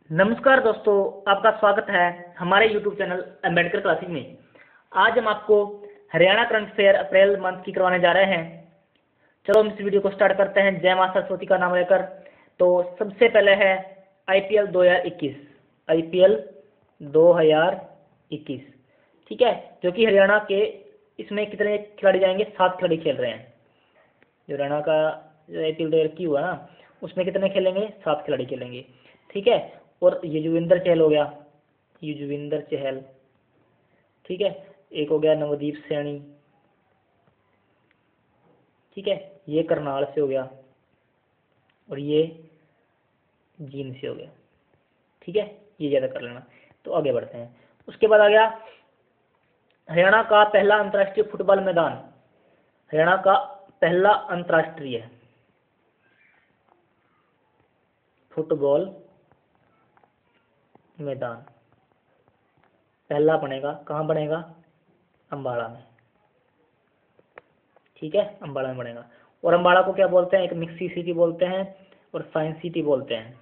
नमस्कार दोस्तों, आपका स्वागत है हमारे YouTube चैनल अम्बेडकर क्लासिक में। आज हम आपको Haryana current affair April month की करवाने जा रहे हैं। चलो हम इस वीडियो को स्टार्ट करते हैं जय मां सरस्वती का नाम लेकर। तो सबसे पहले है IPL 2021, IPL 2021, ठीक है, जो कि हरियाणा के, इसमें कितने खिलाड़ी जाएंगे? 7 खिलाड़ी खेल रहे हैं। जो हरियाणा का IPL 2021 हुआ ना, उसमें कितने खेलेंगे? 7 खिलाड़ी खेलेंगे, ठीक है। और युजवेंद्र चहल हो गया, युजवेंद्र चहल, ठीक है। एक हो गया नवदीप सैनी, ठीक है, ये करनाल से हो गया और ये जींद से हो गया, ठीक है। ये ज़्यादा कर लेना। तो आगे बढ़ते हैं। उसके बाद आ गया हरियाणा का पहला अंतर्राष्ट्रीय फुटबॉल मैदान। हरियाणा का पहला अंतर्राष्ट्रीय फुटबॉल मैदान पहला बनेगा, कहाँ बनेगा? अम्बाड़ा में, ठीक है, अम्बाड़ा में बनेगा। और अम्बाड़ा को क्या बोलते हैं? एक मिक्सी सिटी बोलते हैं और साइंस सिटी बोलते हैं,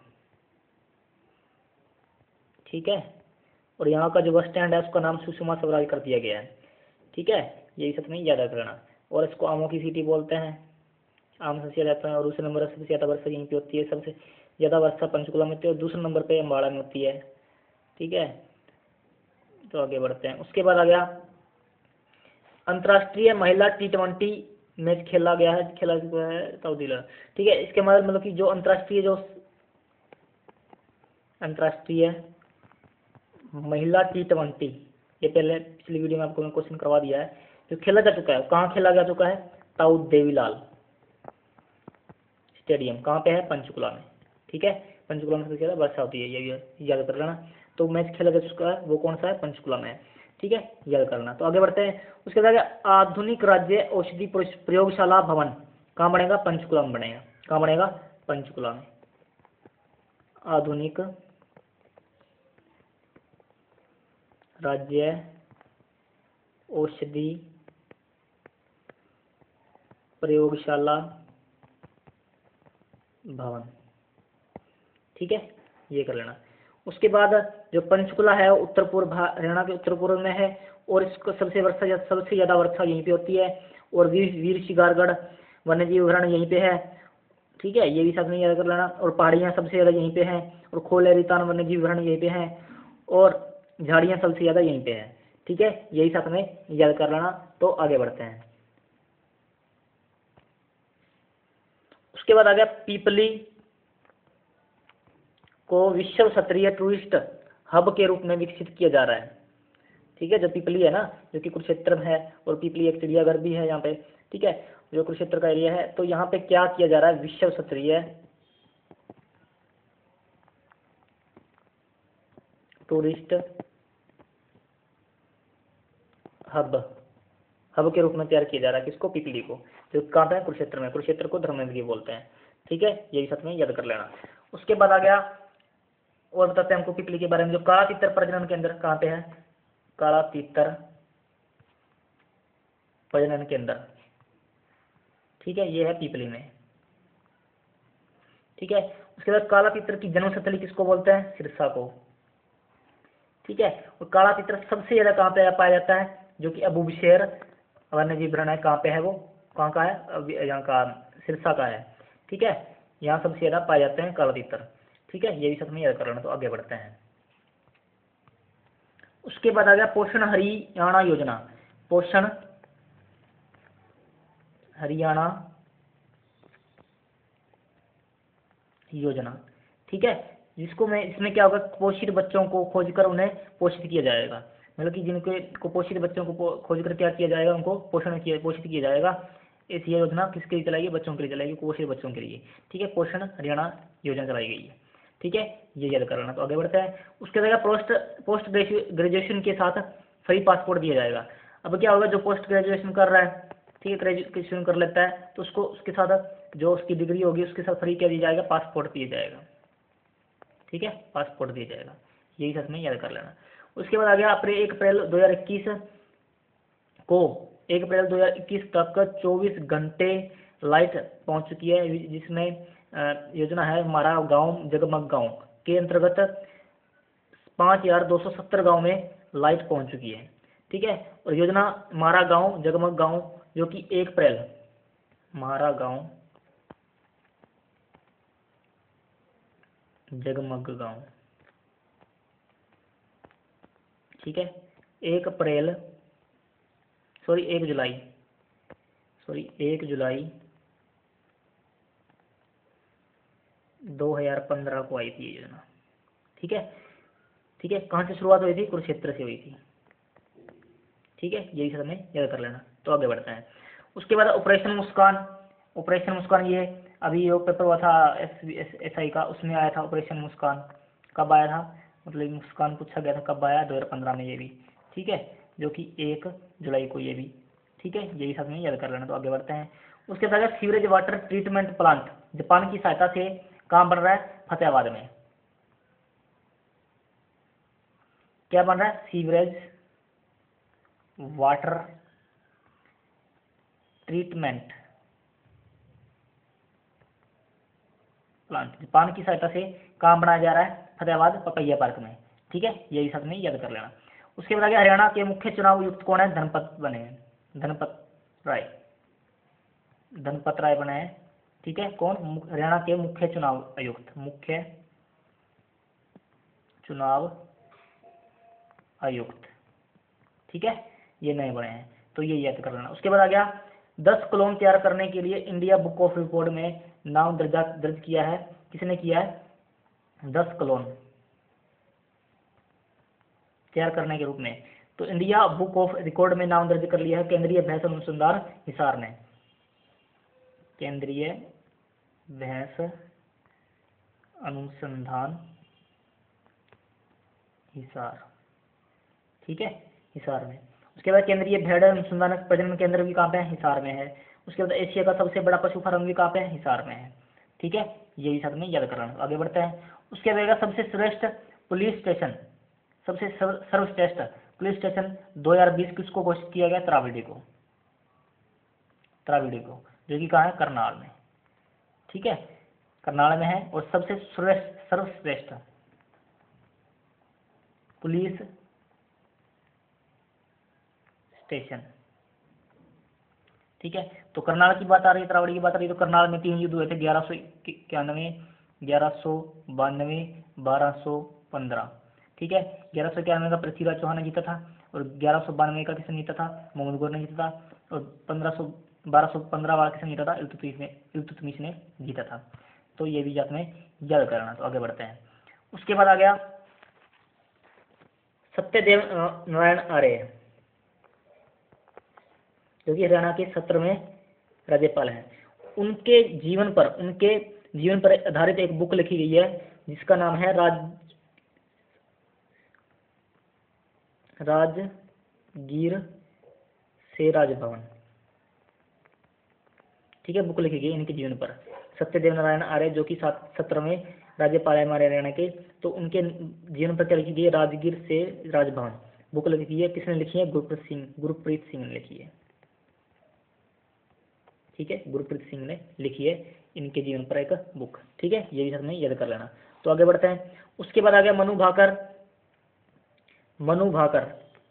ठीक है। और यहाँ का जो बस स्टैंड है उसका नाम सुषमा स्वराज कर दिया गया है, ठीक है। यही सब नहीं याद करना। और इसको आमों की सिटी बोलते हैं, आम सबसे ज़्यादा है। और दूसरे नंबर सबसे ज़्यादा वर्षा यहीं पे होती है, सबसे ज़्यादा वर्षा पंचकुला में होती है और दूसरे नंबर पे अम्बाड़ा में होती है, ठीक है। तो आगे बढ़ते हैं। उसके बाद आ गया अंतर्राष्ट्रीय महिला T20 मैच खेला गया है, खेला गया है तब्दील, ठीक है। इसके मतलब कि जो अंतर्राष्ट्रीय महिला T20, ये पहले पिछली वीडियो में आपको मैं क्वेश्चन करवा दिया है, जो खेला जा चुका है। कहाँ खेला जा चुका है? ताऊ देवीलाल स्टेडियम, कहाँ पे है? पंचकुला में, ठीक है। पंचकुला में सबसे ज़्यादा वर्षा होती है, ये याद कर लेना। तो मैच खेला जा चुका है, वो कौन सा है? पंचकुला में है, ठीक है, याद करना। तो आगे बढ़ते हैं। उसके बाद आधुनिक राज्य औषधि प्रयोगशाला भवन कहाँ बनेगा? पंचकुला में बनेगा। कहाँ बनेगा? पंचकुला में। आधुनिक राज्य औषधि प्रयोगशाला भवन, ठीक है, ये कर लेना। उसके बाद जो पंचकुला है उत्तर पूर्व हरियाणा के उत्तर पूर्व में है और इसको सबसे ज़्यादा वर्षा यहीं पे होती है। और वीर शिकारगढ़ वन्य जीव अभयारण्य यहीं पे है, ठीक है, ये भी साथ में याद कर लेना। और पहाड़ियाँ सबसे ज़्यादा यहीं पे हैं और खोले रेतान वन्य जीव अभयारण्य यहीं पे हैं और झाड़ियाँ सबसे ज़्यादा यहीं पे हैं, ठीक है, यही साथ में याद कर लेना। तो आगे बढ़ते हैं। उसके बाद आ गया पीपली को विश्व स्तरीय टूरिस्ट हब के रूप में विकसित किया जा रहा है, ठीक है। जो पीपली है ना, जो कि कुरुक्षेत्र में है, और पीपली एक चिड़ियाघर भी है यहाँ पे, ठीक है, जो कुरुक्षेत्र का एरिया है। तो यहाँ पे क्या किया जा रहा है? विश्व स्तरीय टूरिस्ट हब के रूप में तैयार किया जा रहा है। किसको? पीपली को, जो कहाँ पे है? कुरुक्षेत्र में। कुरुक्षेत्र को धर्मेंद्र बोलते हैं, ठीक है, यही सब में याद कर लेना। उसके बाद आ गया, और बताते हैं हमको पीपली के बारे में, जो काला तीतर प्रजनन केंद्र कहाँ पे है? काला तीतर प्रजनन केंद्र, ठीक है, ये है पीपली में, ठीक है। उसके बाद काला तीतर की जन्मस्थली किसको बोलते हैं? सिरसा को, ठीक है। और काला तीतर सबसे ज्यादा कहाँ पे पाया जाता है? जो कि अबूबशेर वन्य जीव अभयारण्य कहाँ पे है? वो कहाँ का है? यहाँ का सिरसा का है, ठीक है। यहाँ सबसे ज्यादा पाए जाते हैं काला तीतर, ठीक है, ये भी सब में याद कर लेना। तो आगे बढ़ते हैं। उसके बाद आ गया पोषण हरियाणा योजना, पोषण हरियाणा योजना, ठीक है, जिसको मैं, इसमें क्या होगा? कुपोषित बच्चों को खोजकर उन्हें पोषित किया जाएगा, मतलब कि जिनके कुपोषित बच्चों को खोजकर क्या किया जाएगा? उनको पोषित किया जाएगा। ऐसी योजना किसके लिए चलाई गई? बच्चों के लिए चलाई गई, कुपोषित बच्चों के लिए, ठीक है। पोषण हरियाणा योजना चलाई गई है, ठीक है, ये याद कर लेना। तो आगे बढ़ते हैं। उसके बाद पोस्ट ग्रेजुएशन के साथ फ्री पासपोर्ट दिया जाएगा। अब क्या होगा? जो पोस्ट ग्रेजुएशन कर रहा है, ठीक है, ग्रेजुएशन कर लेता है, तो उसको उसके साथ जो उसकी डिग्री होगी उसके साथ फ्री क्या दिया जाएगा? पासपोर्ट दिया जाएगा, ठीक है, पासपोर्ट दिया जाएगा, यही सब में याद कर लेना। उसके बाद आ गया 1 अप्रैल 2021 को, 1 अप्रैल 2021 तक 24 घंटे लाइट पहुंच चुकी है, जिसमें योजना है हमारा गांव जगमग गांव, के अंतर्गत 5270 गांव में लाइट पहुंच चुकी है। ठीक है, और योजना मारा गांव जगमग गांव जो कि 1 अप्रैल, मारा गांव जगमग गांव, ठीक है, 1 अप्रैल सॉरी 1 जुलाई 2015 को आई थी ये योजना। ठीक है, ठीक है, कहाँ से शुरुआत हुई थी? कुरुक्षेत्र से हुई थी। ठीक है, यही सब हमें याद कर लेना। तो आगे बढ़ते हैं। उसके बाद ऑपरेशन मुस्कान। ऑपरेशन मुस्कान ये अभी जो पेपर हुआ था SI का, उसमें आया था ऑपरेशन मुस्कान। कब आया था? मतलब मुस्कान पूछा गया था कब आया, 2015 में ये भी। ठीक है, जो कि 1 जुलाई को ये भी। ठीक है, यही सब हमें याद कर लेना। तो आगे बढ़ते हैं। उसके बाद sewerage water treatment plant Japan की सहायता से कहाँ बन रहा है? फतेहाबाद में। क्या बन रहा है? Sewerage water treatment plant Japan की सहायता से कहाँ बनाया जा रहा है? फतेहाबाद पपैया पार्क में। ठीक है, यही सब में याद कर लेना। उसके बाद आगे हरियाणा के मुख्य चुनाव आयुक्त कौन है? धनपत बने हैं, धनपत राय बने हैं। ठीक है, कौन? हरियाणा के मुख्य चुनाव आयुक्त, मुख्य चुनाव आयुक्त। ठीक है, ये नए बने हैं, तो ये याद कर लेना। उसके बाद आ गया 10 क्लोन तैयार करने के लिए इंडिया बुक ऑफ रिकॉर्ड में नाम दर्ज किया है। किसने किया है? 10 क्लोन तैयार करने के रूप में। तो इंडिया बुक ऑफ रिकॉर्ड में नाम दर्ज कर लिया है केंद्रीय भैंस अनुसंधान हिसार ने। केंद्रीय भैंस अनुसंधान हिसार। ठीक है, हिसार में। उसके बाद केंद्रीय भेड़ अनुसंधान प्रजनन केंद्र भी कहाँ पे है? हिसार में है। उसके बाद एशिया का सबसे बड़ा पशु फार्म भी कहाँ पे है? हिसार में है। ठीक है, यही सब में याद करना। आगे बढ़ते हैं। उसके बाद सबसे श्रेष्ठ पुलिस स्टेशन, सबसे सर्वश्रेष्ठ पुलिस स्टेशन 2020 किसको घोषित किया गया? त्रावड़ी को, जो कि कहाँ है? करनाल में। ठीक है, करनाल में है। और सबसे सर्वश्रेष्ठ पुलिस स्टेशन। ठीक है, तो करनाल की बात आ रही है, त्रावड़ी की बात आ रही है। तो करनाल में 3 युद्ध हुए थे, 1191, 1192, 1215। ठीक है, 1191 का पृथ्वीराज चौहान ने जीता था, और 1192 का किसने जीता था? मोहम्मद गौर ने जीता था, और 1215 वाला किसने जीता था? इल्तुतमिश ने जीता था। तो ये भी जात में याद करना। तो आगे बढ़ते हैं। उसके बाद आ गया सत्यदेव नारायण आर्य, जो कि हरियाणा के 17वें राज्यपाल हैं। उनके जीवन पर आधारित एक बुक लिखी गई है जिसका नाम है राजगीर से राजभवन। ठीक है, बुक लिखी गई इनके जीवन पर। सत्यदेव नारायण आर्य जो कि 17वें राज्यपाल है हमारे हरियाणा के, तो उनके जीवन पर क्या लिखी गई है? राजगीर से राजभवन बुक लिखी है। किसने लिखी है? गुरप्रीत सिंह ने लिखी है। ठीक है, गुरप्रीत सिंह ने लिखी है इनके जीवन पर एक बुक। ठीक है, ये भी हमें याद कर लेना। तो आगे बढ़ते हैं। उसके बाद आ गया मनु भाकर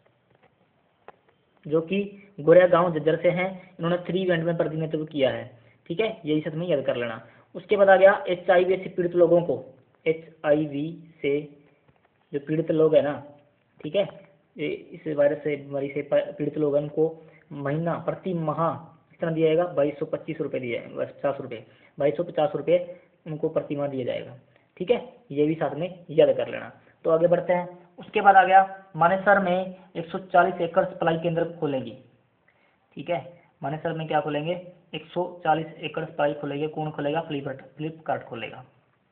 जो कि गोरिया गांव झज्जर से हैं। इन्होंने 3 इवेंट में प्रतिनिधित्व किया है। ठीक है, यही सब में याद कर लेना। उसके बाद आ गया HIV से पीड़ित लोगों को, HIV से जो पीड़ित लोग है ना, ठीक है, इस वायरस से बीमारी से पीड़ित लोग हैं, उनको महीना प्रति माह कितना दिया जाएगा? 2225 रुपये दिया जाएगा, 50 रुपये, 2250 रुपये उनको प्रति माह दिया जाएगा। ठीक है, ये भी साथ में याद कर लेना। तो आगे बढ़ते हैं। उसके बाद आ गया मानेसर में 140 एकड़ सप्लाई केंद्र खोलेंगी। ठीक है, मानेसर में क्या खोलेंगे? 140 एकड़ सप्लाई खोलेंगे। कौन खोलेगा? फ्लिपकार्ट खोलेगा।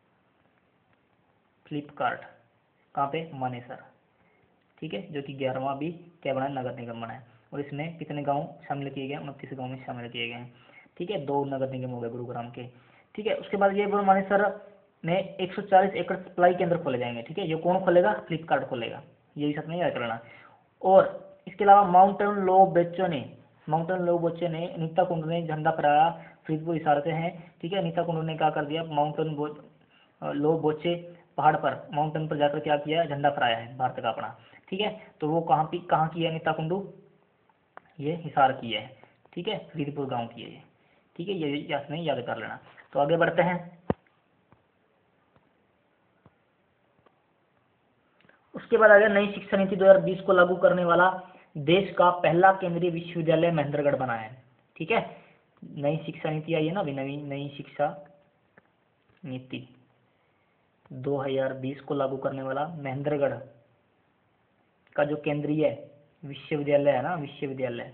फ्लिपकार्ट कहाँ पे? मानेसर। ठीक है, जो कि 11वां भी क्या बना है? नगर निगम बना है। और इसमें कितने गांव शामिल किए गए? 29 गांव में शामिल किए गए हैं। ठीक है, 2 नगर निगम हो गए गुरुग्राम के। ठीक है, उसके बाद ये मानेसर में 140 एकड़ सप्लाई केंद्र खोले जाएंगे। ठीक है, ये कौन खोलेगा? फ्लिपकार्ट खोलेगा। यही सब नहीं याद करना। और इसके अलावा माउंटेन लो बच्चे ने नीता कुंड ने झंडा फहराया, फरीदपुर हिसार से हैं। ठीक है, नीता कुंड ने क्या कर दिया? माउंटेन लो बच्चे पहाड़ पर, माउंटेन पर जाकर क्या किया है, झंडा फहराया है भारत का अपना। ठीक है, तो वो कहाँ की है नीता कुंडू, ये हिसार की है। ठीक है, फरीदपुर गांव की है ये। ठीक है, ये आपने याद कर लेना। तो आगे बढ़ते हैं। उसके बाद आ गया नई शिक्षा नीति 2020 को लागू करने वाला देश का पहला केंद्रीय विश्वविद्यालय महेंद्रगढ़ बना है। ठीक है, नई शिक्षा नीति आई है ना अभी, नई शिक्षा नीति 2020 को लागू करने वाला महेंद्रगढ़ का जो केंद्रीय विश्वविद्यालय है ना, विश्वविद्यालय,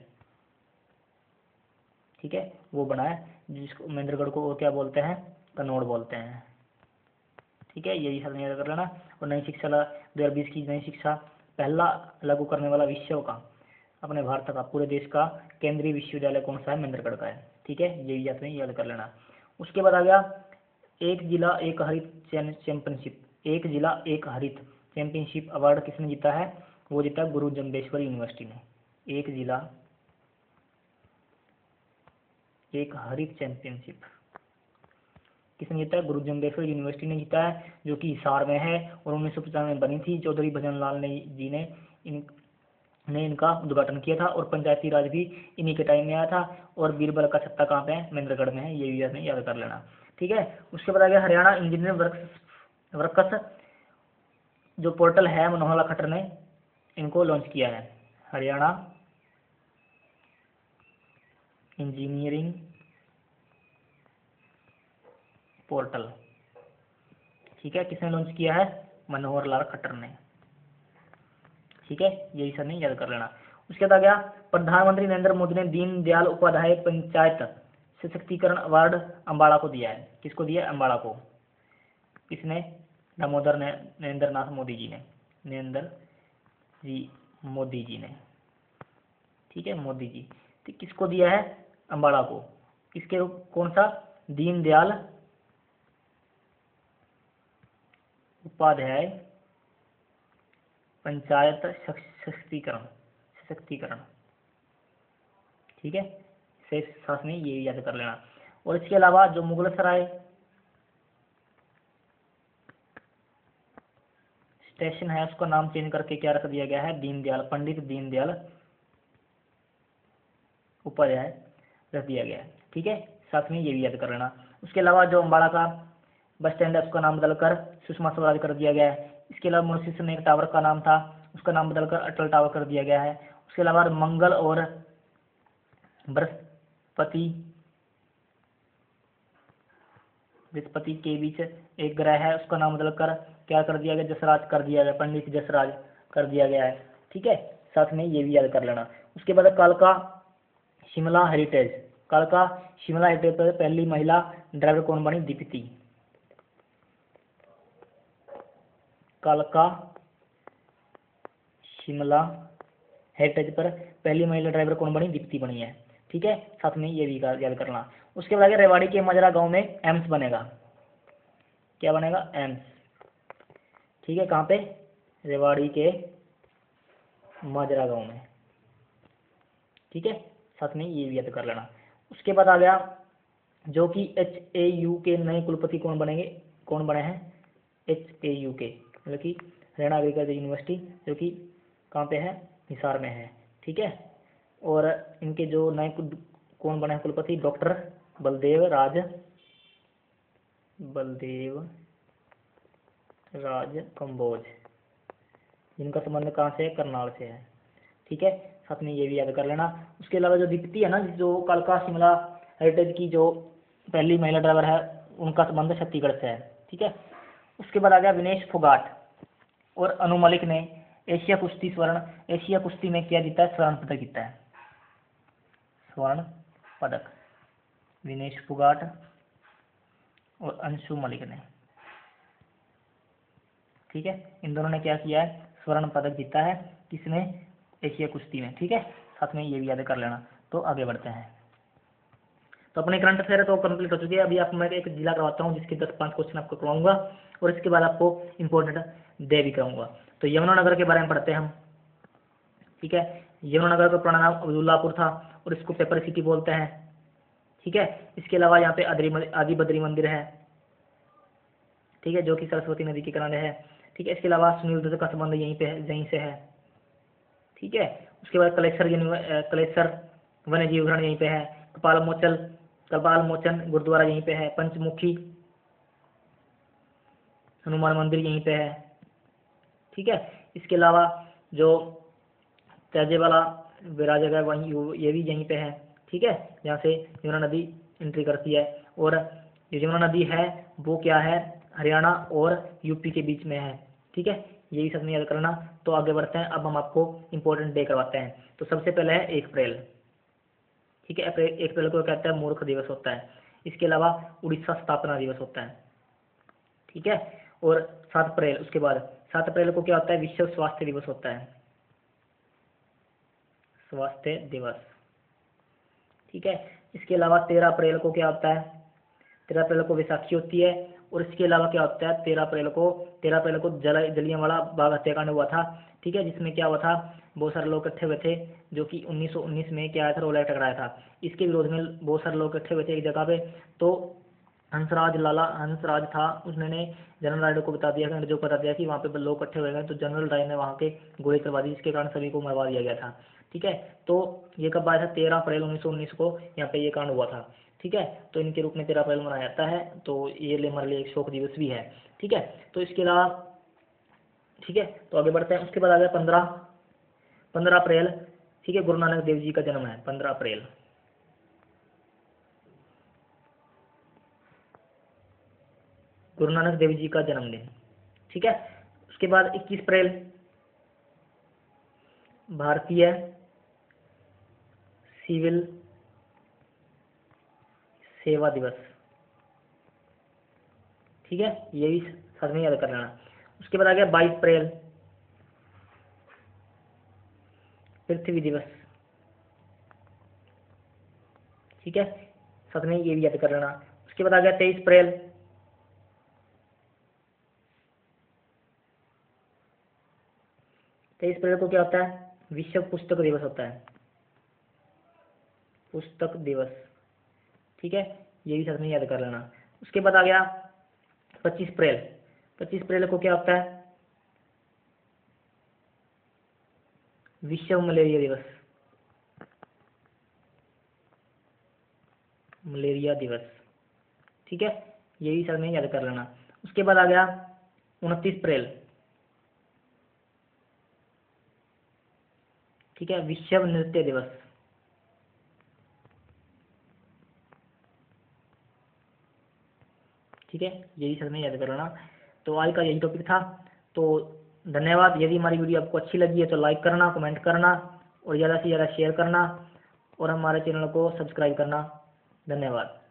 ठीक है, वो बना है, जिसको महेंद्रगढ़ को क्या बोलते हैं, कन्नौज बोलते हैं। ठीक है, यही सब याद कर लेना। और नई शिक्षा 2020 की नई शिक्षा पहला लागू करने वाला विश्व का, अपने भारत का, पूरे देश का केंद्रीय विश्वविद्यालय कौन सा है, महेंद्रगढ़ का है। ठीक है, यही आपने याद कर लेना। उसके बाद आ गया एक जिला एक हरित चैंपियनशिप, एक जिला एक हरित चैंपियनशिप अवार्ड किसने जीता है, वो जीता गुरु जम्बेश्वर यूनिवर्सिटी ने। एक जिला एक हरित चैंपियनशिप किसने जीता है, गुरु जम्बेश्वर यूनिवर्सिटी ने जीता है, जो कि हिसार में है और 1995 में बनी थी। चौधरी भजन लाल जी ने इनका उद्घाटन किया था और पंचायती राज भी इन्हीं के टाइम में आया था। और बीरबल का छत्ता कहाँ पे है, महेंद्रगढ़ में है, ये भी आपने याद कर लेना। ठीक है, उसके बाद आ गया हरियाणा इंजीनियरिंग वर्कस जो पोर्टल है, मनोहर लाल खट्टर ने इनको लॉन्च किया है। हरियाणा इंजीनियरिंग पोर्टल, ठीक है, किसने लॉन्च किया है, मनोहर लाल खट्टर ने। ठीक है, यही सब नहीं याद कर लेना। उसके बाद आ गया प्रधानमंत्री नरेंद्र मोदी ने दीन दयाल उपाध्याय पंचायत सशक्तिकरण अवार्ड अम्बाड़ा को दिया है। किसको दिया है, अम्बाड़ा को। किसने, दामोदर नरेंद्र नाथ मोदी जी ने, नरेंद्र जी मोदी जी ने। ठीक है, मोदी जी, तो किसको दिया है, अम्बाड़ा को। किसके, कौन सा, दीन दयाल उपाध्याय पंचायत सशक्तिकरण। ठीक है, शेष साथ में ये याद कर लेना। और इसके अलावा जो मुगल सराय स्टेशन है, उसका नाम चेंज करके क्या रख दिया गया है, दीनदयाल, पंडित दीनदयाल उपाध्याय रख दिया गया है। ठीक है, साथ में ये भी याद कर लेना। उसके अलावा जो अम्बाड़ा का बस स्टैंड है, उसका नाम बदलकर सुषमा स्वराज कर दिया गया है। इसके अलावा मॉरिशस में एक टावर का नाम था, उसका नाम बदलकर अटल टावर कर दिया गया है। उसके अलावा मंगल और बृहस्पति के बीच एक ग्रह है, उसका नाम बदलकर क्या कर दिया गया, जसराज कर दिया गया, पंडित जसराज कर दिया गया है। ठीक है, साथ में ये भी याद कर लेना। उसके बाद कालका शिमला हेरिटेज, कालका शिमला हेरिटेज पर पहली महिला ड्राइवर कौन बनी, दीप्ति। कालका शिमला हेरिटेज पर पहली महिला ड्राइवर कौन बनी, दीप्ति बनी है। ठीक है, साथ में ये भी याद करना। उसके बाद रेवाड़ी के मजरा गांव में एम्स बनेगा। क्या बनेगा, एम्स। ठीक है, कहाँ पे, रेवाड़ी के मजरा गांव में। ठीक है, साथ में ये भी याद कर लेना। उसके बाद आ गया जो कि HAU के नए कुलपति कौन बने हैं, HAU के, मतलब कि हरियाणा एग्रीकल्चर यूनिवर्सिटी, जो कि कहाँ पे है, हिसार में है। ठीक है, और इनके जो नए कौन बने हैं कुलपति, डॉक्टर बलदेव राज कंबोज, जिनका संबंध कहाँ से है, करनाल से है। ठीक है, साथ में ये भी याद कर लेना। उसके अलावा जो दीप्ति है ना, जो कालका शिमला हेरिटेज की जो पहली महिला ड्राइवर है, उनका संबंध छत्तीसगढ़ से है। ठीक है, उसके बाद आ गया विनेश फोगाट और अनु मलिक ने एशिया कुश्ती में क्या जीता है, स्वर्ण पदक जीता है, स्वर्ण पदक, विनेश फोगाट और अंशु मलिक ने। ठीक है, इन दोनों ने क्या किया है, स्वर्ण पदक जीता है, किसने, एशिया कुश्ती में। ठीक है, साथ में ये भी याद कर लेना। तो आगे बढ़ते हैं। तो अपने करंट अफेयर तो कंप्लीट हो चुकी है। अभी आपको मैं एक जिला करवाता हूँ, जिसके 10-5 क्वेश्चन आपको करवाऊंगा और इसके बाद आपको इंपॉर्टेंट दे भी कराऊंगा। तो यमुनानगर के बारे में पढ़ते हैं हम। ठीक है, यमुनानगर का पुराना नाम अब्दुल्लापुर था और इसको पेपर सिटी बोलते हैं। ठीक है, इसके अलावा यहाँ पे आदि बद्री मंदिर है। ठीक है, जो कि सरस्वती नदी के किनारे है। ठीक है, इसके अलावा सुनील दत्त का संबंध यहीं पे है, यहीं से है। ठीक है, उसके बाद कलेसर वन्य जीव उद्यान यहीं पे है। कपाल मोचन गुरुद्वारा यहीं पे है। पंचमुखी हनुमान मंदिर यहीं पे है। ठीक है, इसके अलावा जो त्याजे वाला विरार जगह वहीं ये भी यहीं पे है। ठीक है, जहाँ से यमुना नदी एंट्री करती है। और ये यमुना नदी है वो क्या है, हरियाणा और यूपी के बीच में है। ठीक है, यही सब में याद करना। तो आगे बढ़ते हैं, अब हम आपको इंपॉर्टेंट डे करवाते हैं। तो सबसे पहले है 1 अप्रैल। ठीक है, 1 अप्रैल को कहता है मूर्ख दिवस होता है। इसके अलावा उड़ीसा स्थापना दिवस होता है। ठीक है, और 7 अप्रैल, उसके बाद 7 अप्रैल को क्या होता है, विश्व स्वास्थ्य दिवस होता है, स्वास्थ्य दिवस। ठीक है, इसके अलावा 13 अप्रैल को क्या होता है, 13 अप्रैल को बैसाखी होती है। और इसके अलावा क्या होता है, 13 अप्रैल को जलियांवाला बाग हत्याकांड हुआ था। ठीक है, जिसमें क्या हुआ था, बहुत सारे लोग इकट्ठे हुए थे, जो कि 1919 में क्या आया था, रोला टकराया था। इसके विरोध में बहुत सारे लोग इकट्ठे हुए थे एक जगह पे। तो हंसराज था, उसने जनरल डायर को बता दिया, अंग्रेजों को बता दिया कि वहाँ पे लोग इकट्ठे हुए हैं। तो जनरल डायर ने वहाँ के गोली चलवा दी, जिसके कारण सभी को मरवा दिया गया था। ठीक है, तो ये कब आया था, 13 अप्रैल 1919 को यहाँ पे ये कांड हुआ था। ठीक है, तो इनके रूप में 13 अप्रैल मनाया जाता है। तो ये हमारे लिए एक शोक दिवस भी है। ठीक है, तो इसके अलावा, ठीक है, तो आगे बढ़ते हैं। उसके बाद आ गया 15 अप्रैल। ठीक है, गुरु नानक देव जी का जन्म है 15 अप्रैल। गुरु नानक देव जी का जन्मदिन। ठीक है, उसके बाद 21 अप्रैल भारतीय सिविल सेवा दिवस। ठीक है, ये भी साथ में याद कर लेना। उसके बाद आ गया 22 अप्रैल पृथ्वी दिवस। ठीक है, साथ में ये भी याद कर लेना। उसके बाद आ गया 23 अप्रैल को क्या होता है, विश्व पुस्तक दिवस होता है, पुस्तक दिवस। ठीक है, ये भी साथ में याद कर लेना। उसके बाद आ गया 25 अप्रैल। 25 अप्रैल को क्या होता है, विश्व मलेरिया दिवस, मलेरिया दिवस। ठीक है, ये भी साथ में याद कर लेना। उसके बाद आ गया 29 अप्रैल। ठीक है, विश्व नृत्य दिवस। ठीक है, यही सब में याद कर लेना। तो आज का यही टॉपिक था। तो धन्यवाद। यदि हमारी वीडियो आपको अच्छी लगी है तो लाइक करना, कमेंट करना और ज़्यादा से ज़्यादा शेयर करना और हमारे चैनल को सब्सक्राइब करना। धन्यवाद।